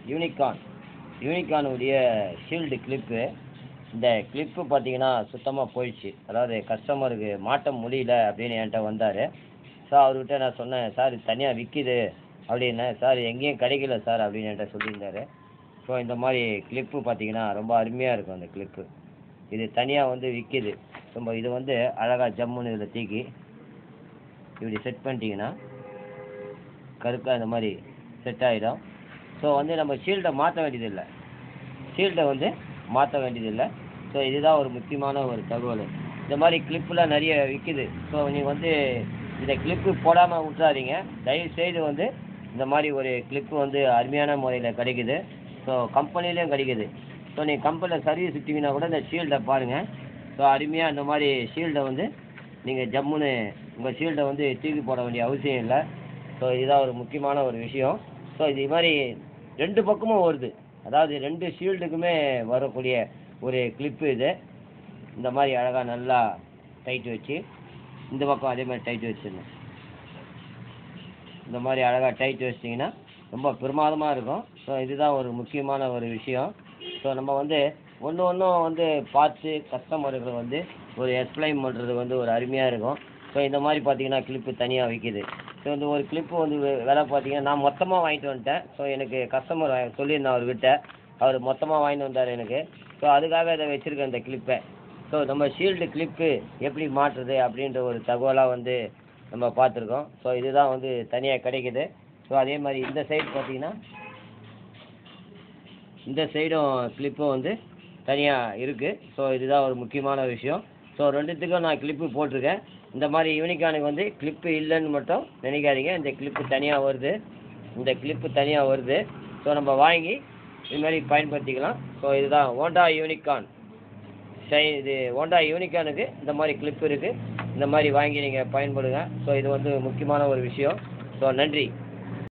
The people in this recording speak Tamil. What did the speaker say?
யூனிகானுடைய ஷீல்டு கிளிப்பு. இந்த கிளிப்பு பார்த்தீங்கன்னா சுத்தமாக போயிடுச்சு. அதாவது கஸ்டமருக்கு மாட்ட முடியல அப்படின்னு என்கிட்ட வந்தார். ஸோ அவர்கிட்ட நான் சொன்னேன், சார் இது தனியாக விற்கிது அப்படின்னேன். சார் எங்கேயும் கிடைக்கல சார் அப்படின்னு என்கிட்ட சொல்லியிருந்தாரு. ஸோ இந்த மாதிரி கிளிப்பு பார்த்தீங்கன்னா ரொம்ப அருமையாக இருக்கும் அந்த கிளிப்பு. இது தனியாக வந்து விற்கிது. ரொம்ப இது வந்து அழகாக ஜம்முன்னு இதில் தூக்கி இப்படி செட் பண்ணிட்டீங்கன்னா கருக்காக இந்த மாதிரி செட் ஆகிடும். ஸோ வந்து நம்ம ஷீல்டை மாற்ற வேண்டியதில்லை. ஸோ இதுதான் ஒரு முக்கியமான ஒரு தகவல். இந்த மாதிரி கிளிப்புலாம் நிறைய விற்கிது. ஸோ நீங்கள் வந்து இந்த கிளிப்பு போடாமல் விட்றாதீங்க. தயவுசெய்து வந்து இந்த மாதிரி ஒரு கிளிப்பு வந்து அருமையான முறையில் கிடைக்குது. ஸோ கம்பெனிலேயும் கிடைக்குது. ஸோ நீங்கள் கம்பெனியில் சர்வீஸ் விட்டிங்கன்னா கூட இந்த ஷீல்டை பாருங்கள். ஸோ அருமையாக இந்த மாதிரி ஷீல்டை வந்து நீங்கள் ஜம்முன்னு உங்கள் ஷீல்டை வந்து தூக்கி போட வேண்டிய அவசியம் இல்லை. ஸோ இதுதான் ஒரு முக்கியமான ஒரு விஷயம். ஸோ இது மாதிரி 2 பக்கமும் வருது. அதாவது 2 ஷீல்டுக்குமே வரக்கூடிய ஒரு கிளிப்பு இது. இந்த மாதிரி அழகாக நல்லா டைட் வச்சு இந்த பக்கம் அதே மாதிரி டைட் வச்சிடணும். இந்த மாதிரி அழகாக டைட் வச்சிட்டிங்கன்னா ரொம்ப பிரமாதமாக இருக்கும். ஸோ இதுதான் ஒரு முக்கியமான ஒரு விஷயம். ஸோ நம்ம வந்து ஒன்றும் வந்து பார்த்து கஸ்டமருக்கு வந்து ஒரு எக்ஸ்பிளைன் பண்ணுறது வந்து ஒரு அருமையாக இருக்கும். ஸோ இந்த மாதிரி பார்த்தீங்கன்னா கிளிப்பு தனியாக விற்கிது. ஸோ இந்த ஒரு கிளிப்பு வந்து விலை பார்த்தீங்கன்னா நான் மொத்தமாக வாங்கிட்டு வந்துட்டேன். ஸோ எனக்கு கஸ்டமர் சொல்லியிருந்தேன் அவர்கிட்ட. அவர் மொத்தமாக வாங்கிட்டு வந்தார் எனக்கு. ஸோ அதுக்காக இதை வச்சுருக்கேன் இந்த கிளிப்பை. ஸோ நம்ம ஷீல்டு கிளிப்பு எப்படி மாற்றுறது அப்படின்ற ஒரு தகவலாக வந்து நம்ம பார்த்துருக்கோம். ஸோ இதுதான் வந்து தனியாக கிடைக்குது. ஸோ அதே மாதிரி இந்த சைடு பார்த்தீங்கன்னா இந்த சைடும் கிளிப்பும் வந்து தனியாக இருக்குது. ஸோ இதுதான் ஒரு முக்கியமான விஷயம். ஸோ 2த்துக்கும் நான் கிளிப்பு போட்டிருக்கேன். இந்த மாதிரி யூனிகானுக்கு வந்து கிளிப்பு இல்லைன்னு மட்டும் நினைக்காதீங்க. இந்த கிளிப்பு தனியாக வருது. ஸோ நம்ம வாங்கி இது மாதிரி பயன்படுத்திக்கலாம். ஸோ இதுதான் ஹோண்டா யூனிகான். இது ஹோண்டா யூனிகானுக்கு இந்த மாதிரி கிளிப் இருக்குது. இந்த மாதிரி வாங்கி நீங்கள் பயன்படுங்க. ஸோ இது வந்து முக்கியமான ஒரு விஷயம். ஸோ நன்றி.